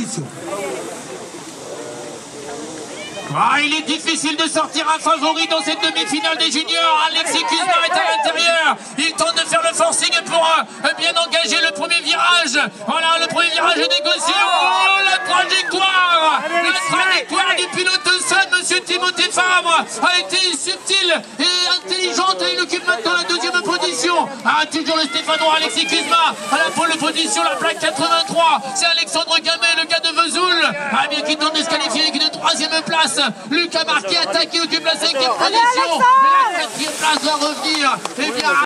position. Ah, il est difficile de sortir un favori dans cette demi-finale des juniors. Alexis Kuzma est à l'intérieur. Il tente de faire le forcing pour bien engager le premier virage. Voilà, le premier virage est négocié. Oh, la trajectoire! La trajectoire du pilote de Sun, monsieur Timothée Fabre, a été subtile et intelligente. Et il occupe maintenant la deuxième position. Ah, toujours le Stéphanois Alexis Kuzma à la pole position, la plaque 83. C'est Alexandre Gamet, le gars de Vesoul. Ah, bien qu'il tente de se qualifier avec une troisième place. Lucas Marquet attaque et occupe la cinquième position. Et la quatrième place va revenir. Eh bien,